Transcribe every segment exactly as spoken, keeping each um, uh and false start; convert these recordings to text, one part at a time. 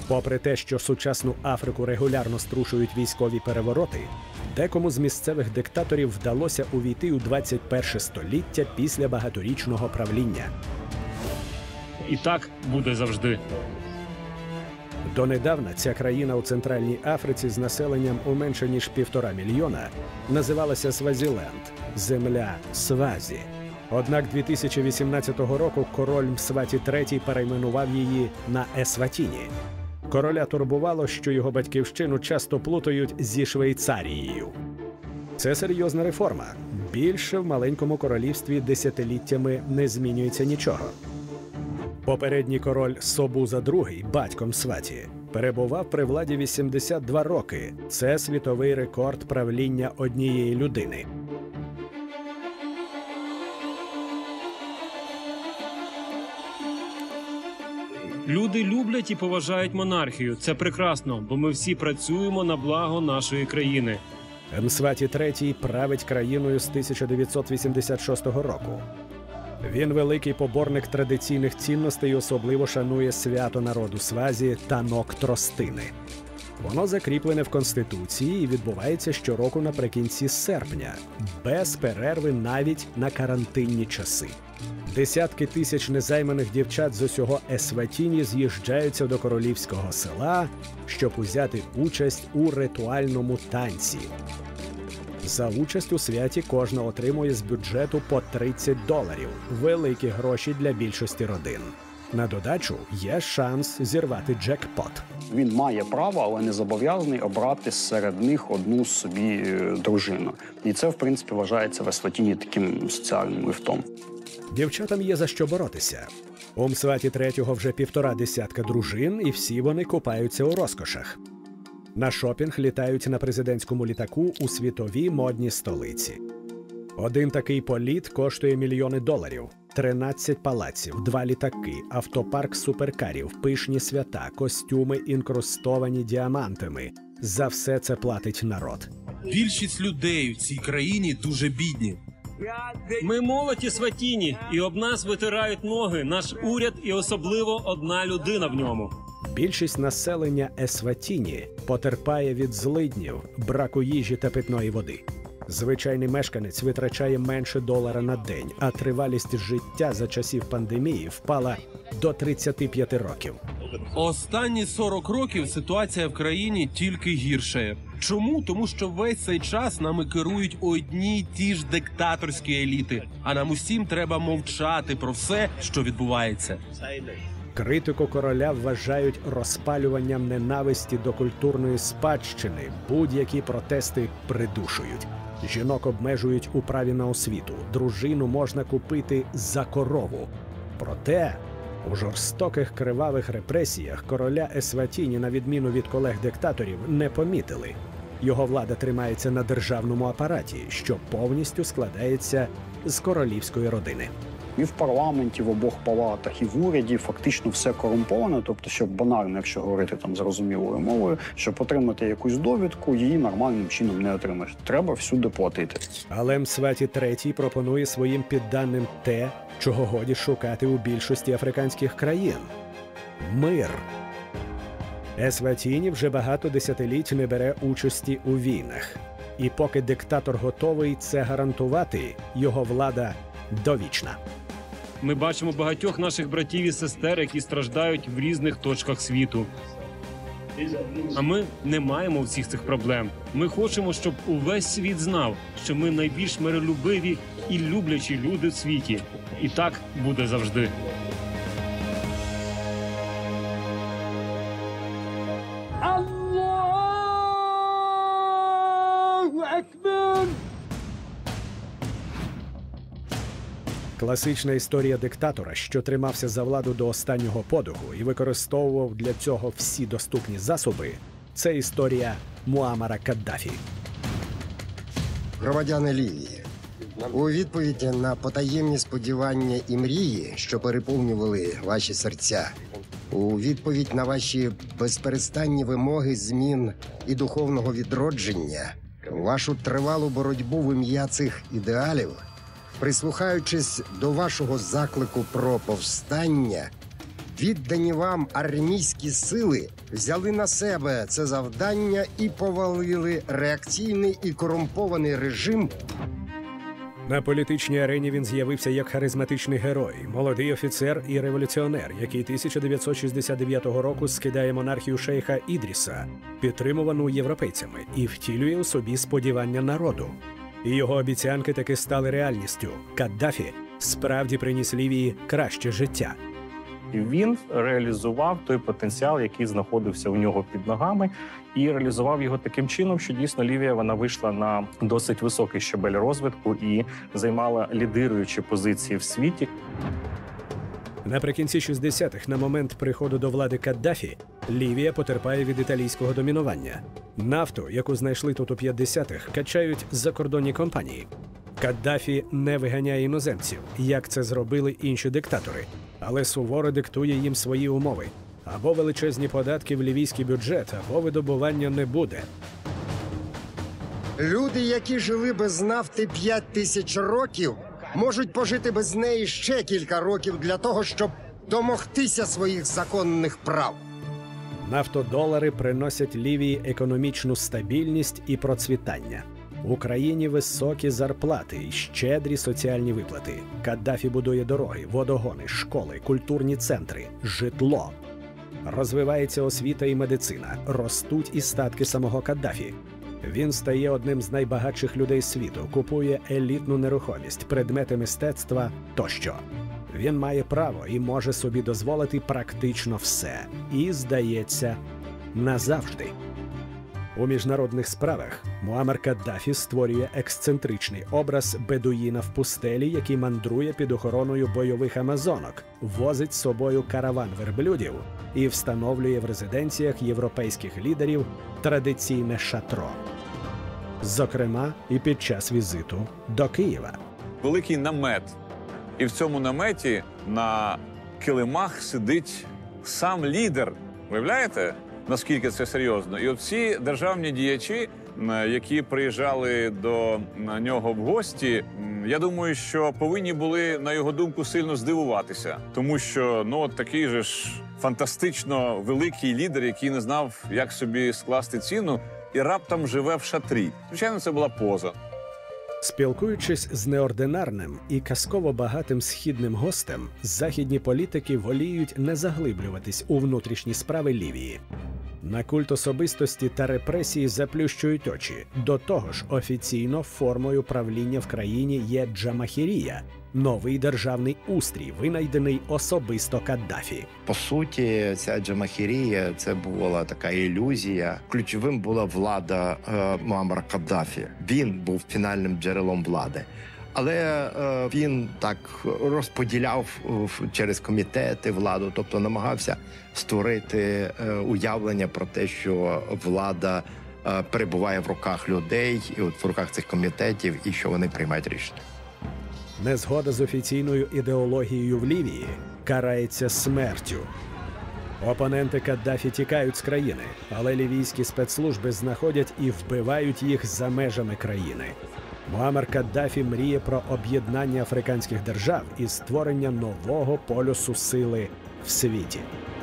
Попри те, що сучасну Африку регулярно струшують військові перевороти, декому з місцевих диктаторів вдалося увійти у двадцять перше століття після багаторічного правління. І так буде завжди. Донедавна ця країна у Центральній Африці з населенням у менше ніж півтора мільйона називалася Свазіленд – земля Свазі. Однак дві тисячі вісімнадцятого року король Мсваті третій перейменував її на Есватіні. Короля турбувало, що його батьківщину часто плутають зі Швейцарією. Це серйозна реформа. Більше в маленькому королівстві десятиліттями не змінюється нічого. Попередній король Собуза другий, батько Мсваті, перебував при владі вісімдесят два роки. Це світовий рекорд правління однієї людини. Люди люблять і поважають монархію. Це прекрасно, бо ми всі працюємо на благо нашої країни. Мсваті третій править країною з тисяча дев'ятсот вісімдесят шостого року. Він великий поборник традиційних цінностей і особливо шанує свято народу Свазі – танок тростини. Воно закріплене в Конституції і відбувається щороку наприкінці серпня, без перерви навіть на карантинні часи. Десятки тисяч незайманих дівчат з усього Есватіні з'їжджаються до королівського села, щоб узяти участь у ритуальному танці. За участь у святі кожна отримує з бюджету по тридцять доларів – великі гроші для більшості родин. На додачу є шанс зірвати джекпот. Він має право, але не зобов'язаний обрати серед них одну собі дружину. І це, в принципі, вважається в Есватіні таким соціальним лифтом. Дівчатам є за що боротися. У Мсваті третього вже півтора десятка дружин, і всі вони купаються у розкошах. На шопінг літають на президентському літаку у світовій модній столиці. Один такий політ коштує мільйони доларів. тринадцять палаців, два літаки, автопарк суперкарів, пишні свята, костюми, інкрустовані діамантами. За все це платить народ. Більшість людей в цій країні дуже бідні. Ми молодь Есватіні, і об нас витирають ноги наш уряд і особливо одна людина в ньому. Більшість населення Есватіні потерпає від злиднів, браку їжі та питної води. Звичайний мешканець витрачає менше долара на день, а тривалість життя за часів пандемії впала до тридцяти п'яти років. Останні сорок років ситуація в країні тільки гіршає. Чому? Тому що весь цей час нами керують одні й ті ж диктаторські еліти, а нам усім треба мовчати про все, що відбувається. Критику короля вважають розпалюванням ненависті до культурної спадщини, будь-які протести придушують. Жінок обмежують у праві на освіту, дружину можна купити за корову. Проте у жорстоких кривавих репресіях короля Есватіні, на відміну від колег-диктаторів, не помітили. Його влада тримається на державному апараті, що повністю складається з королівської родини. І в парламенті, в обох палатах, і в уряді фактично все корумповано. Тобто, щоб банально, якщо говорити там зрозумілою мовою, щоб отримати якусь довідку, її нормальним чином не отримаєш. Треба всюди платити. Але Мсваті третій пропонує своїм підданим те, чого годі шукати у більшості африканських країн – мир. Есватіні вже багато десятиліть не бере участі у війнах. І поки диктатор готовий це гарантувати, його влада довічна. Ми бачимо багатьох наших братів і сестер, які страждають в різних точках світу. А ми не маємо всіх цих проблем. Ми хочемо, щоб увесь світ знав, що ми найбільш миролюбиві і люблячі люди в світі. І так буде завжди. Класична історія диктатора, що тримався за владу до останнього подиху і використовував для цього всі доступні засоби – це історія Муаммара Каддафі. Громадяни Лівії, у відповідь на потаємні сподівання і мрії, що переповнювали ваші серця, у відповідь на ваші безперестанні вимоги змін і духовного відродження, вашу тривалу боротьбу в ім'я цих ідеалів, прислухаючись до вашого заклику про повстання, віддані вам армійські сили взяли на себе це завдання і повалили реакційний і корумпований режим. На політичній арені він з'явився як харизматичний герой, молодий офіцер і революціонер, який тисяча дев'ятсот шістдесят дев'ятого року скидає монархію шейха Ідріса, підтримувану європейцями, і втілює у собі сподівання народу. І його обіцянки таки стали реальністю. Каддафі справді приніс Лівії краще життя. І він реалізував той потенціал, який знаходився у нього під ногами, і реалізував його таким чином, що дійсно Лівія вона вийшла на досить високий щабель розвитку і займала лідируючі позиції в світі. Наприкінці шістдесятих, на момент приходу до влади Каддафі, Лівія потерпає від італійського домінування. Нафту, яку знайшли тут у п'ятдесятих, качають закордонні компанії. Каддафі не виганяє іноземців, як це зробили інші диктатори, але суворо диктує їм свої умови. Або величезні податки в лівійський бюджет, або видобування не буде. Люди, які жили без нафти п'ять тисяч років, можуть пожити без неї ще кілька років для того, щоб домогтися своїх законних прав. Нафтодолари приносять Лівії економічну стабільність і процвітання. В Україні високі зарплати і щедрі соціальні виплати. Каддафі будує дороги, водогони, школи, культурні центри, житло. Розвивається освіта і медицина, ростуть і статки самого Каддафі. Він стає одним з найбагатших людей світу, купує елітну нерухомість, предмети мистецтва тощо. Він має право і може собі дозволити практично все. І, здається, назавжди. У міжнародних справах Муаммар Каддафі створює ексцентричний образ бедуїна в пустелі, який мандрує під охороною бойових амазонок, возить з собою караван верблюдів і встановлює в резиденціях європейських лідерів традиційне шатро. Зокрема, і під час візиту до Києва. Великий намет. І в цьому наметі на килимах сидить сам лідер. Виявляєте, наскільки це серйозно? І оці державні діячі, які приїжджали до нього в гості, я думаю, що повинні були, на його думку, сильно здивуватися. Тому що, ну, от такий же ж фантастично великий лідер, який не знав, як собі скласти ціну, і раптом живе в шатрі. Звичайно, це була поза. Спілкуючись з неординарним і казково багатим східним гостем, західні політики воліють не заглиблюватись у внутрішні справи Лівії. На культ особистості та репресії заплющують очі. До того ж, офіційно формою правління в країні є Джамахірія – новий державний устрій, винайдений особисто Каддафі. По суті, ця Джамахірія – це була така ілюзія. Ключовим була влада е, Муаммара Каддафі. Він був фінальним джерелом влади. Але е, він так розподіляв е, через комітети владу, тобто намагався створити е, уявлення про те, що влада е, перебуває в руках людей, і от в руках цих комітетів, і що вони приймають рішення. Незгода з офіційною ідеологією в Лівії карається смертю. Опоненти Каддафі тікають з країни, але лівійські спецслужби знаходять і вбивають їх за межами країни. Муаммар Каддафі мріє про об'єднання африканських держав і створення нового полюсу сили в світі.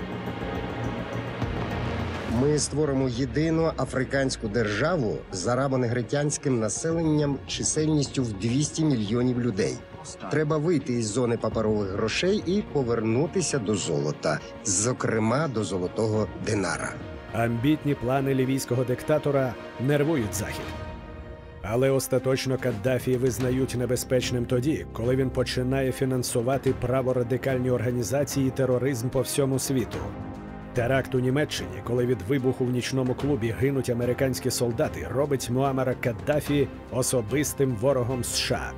Ми створимо єдину африканську державу з арабо-негритянським населенням чисельністю в двісті мільйонів людей. Треба вийти із зони паперових грошей і повернутися до золота, зокрема до золотого динара. Амбітні плани лівійського диктатора нервують Захід. Але остаточно Каддафі визнають небезпечним тоді, коли він починає фінансувати праворадикальні організації і тероризм по всьому світу. Теракт у Німеччині, коли від вибуху в нічному клубі гинуть американські солдати, робить Муаммара Каддафі особистим ворогом США.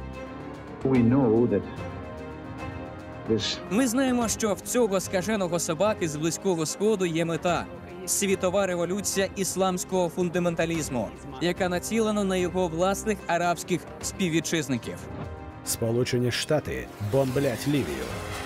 Ми знаємо, що в цього скаженого собаки з Близького Сходу є мета – світова революція ісламського фундаменталізму, яка націлена на його власних арабських співвітчизників. Сполучені Штати бомблять Лівію.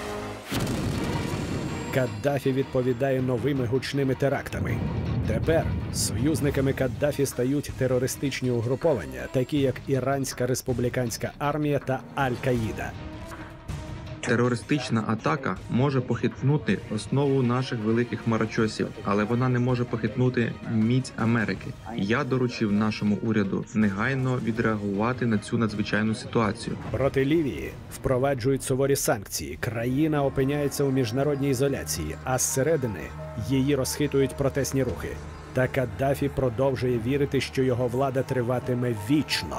Каддафі відповідає новими гучними терактами. Тепер союзниками Каддафі стають терористичні угруповання, такі як Іранська республіканська армія та Аль-Каїда. Терористична атака може похитнути основу наших великих хмарочосів, але вона не може похитнути міць Америки. Я доручив нашому уряду негайно відреагувати на цю надзвичайну ситуацію. Проти Лівії впроваджують суворі санкції. Країна опиняється у міжнародній ізоляції, а зсередини її розхитують протестні рухи. Та Каддафі продовжує вірити, що його влада триватиме вічно.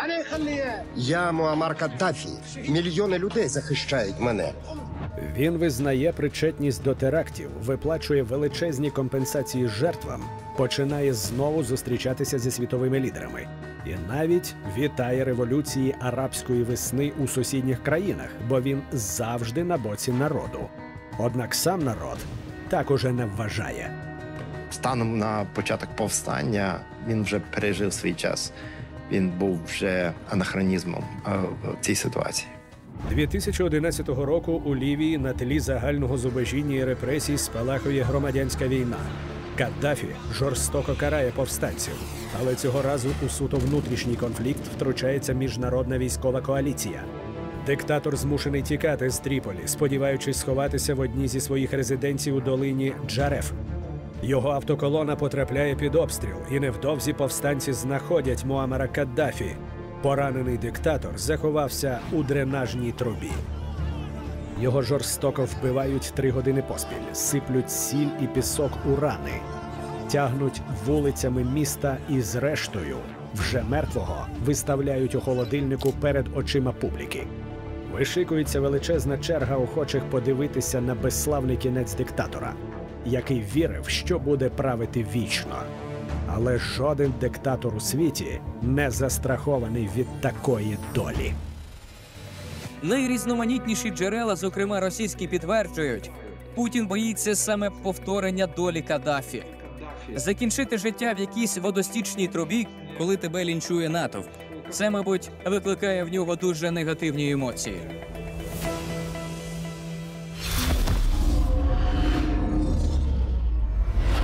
Я Муаммар Каддафі. Мільйони людей захищають мене. Він визнає причетність до терактів, виплачує величезні компенсації жертвам, починає знову зустрічатися зі світовими лідерами. І навіть вітає революції арабської весни у сусідніх країнах, бо він завжди на боці народу. Однак сам народ так уже не вважає. Станом на початок повстання він вже пережив свій час. Він був вже анахронізмом в цій ситуації. дві тисячі одинадцятого року у Лівії на тлі загального зубожіння і репресій спалахує громадянська війна. Каддафі жорстоко карає повстанців, але цього разу у суто внутрішній конфлікт втручається міжнародна військова коаліція. Диктатор змушений тікати з Тріполі, сподіваючись сховатися в одній зі своїх резиденцій у долині Джареф. Його автоколона потрапляє під обстріл, і невдовзі повстанці знаходять Муаммара Каддафі. Поранений диктатор заховався у дренажній трубі. Його жорстоко вбивають три години поспіль, сиплють сіль і пісок у рани, тягнуть вулицями міста і зрештою, вже мертвого, виставляють у холодильнику перед очима публіки. Вишикується величезна черга охочих подивитися на безславний кінець диктатора, який вірив, що буде правити вічно. Але жоден диктатор у світі не застрахований від такої долі. Найрізноманітніші джерела, зокрема російські, підтверджують, Путін боїться саме повторення долі Каддафі. Закінчити життя в якійсь водостічній трубі, коли тебе лінчує натовп. Це, мабуть, викликає в нього дуже негативні емоції.